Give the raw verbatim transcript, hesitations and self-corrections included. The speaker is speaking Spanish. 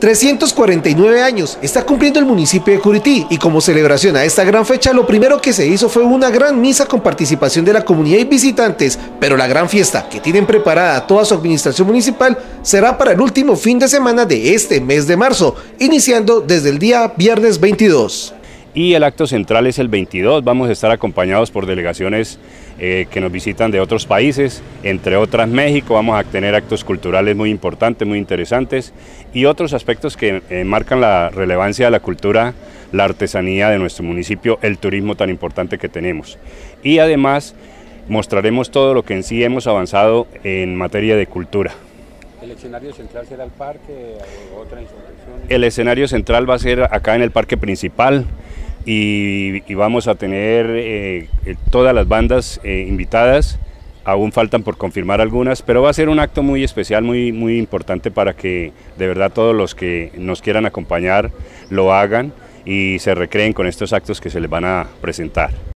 trescientos cuarenta y nueve años está cumpliendo el municipio de Curití y como celebración a esta gran fecha lo primero que se hizo fue una gran misa con participación de la comunidad y visitantes, pero la gran fiesta que tienen preparada toda su administración municipal será para el último fin de semana de este mes de marzo, iniciando desde el día viernes veintidós. Y el acto central es el veintidós, vamos a estar acompañados por delegaciones eh, que nos visitan de otros países, entre otras México. Vamos a tener actos culturales muy importantes, muy interesantes y otros aspectos que eh, marcan la relevancia de la cultura, la artesanía de nuestro municipio, el turismo tan importante que tenemos. Y además mostraremos todo lo que en sí hemos avanzado en materia de cultura. ¿El escenario central será el parque o otra institución? El escenario central va a ser acá en el parque principal. Y, y vamos a tener eh, todas las bandas eh, invitadas, aún faltan por confirmar algunas, pero va a ser un acto muy especial, muy, muy importante para que de verdad todos los que nos quieran acompañar lo hagan y se recreen con estos actos que se les van a presentar.